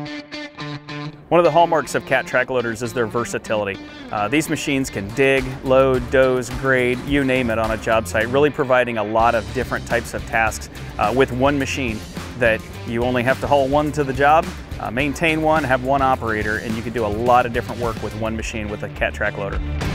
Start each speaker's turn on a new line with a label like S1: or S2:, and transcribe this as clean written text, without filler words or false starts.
S1: One of the hallmarks of Cat track loaders is their versatility. These machines can dig, load, doze, grade, you name it on a job site, really providing a lot of different types of tasks with one machine that you only have to haul one to the job, maintain one, have one operator, and you can do a lot of different work with one machine with a Cat track loader.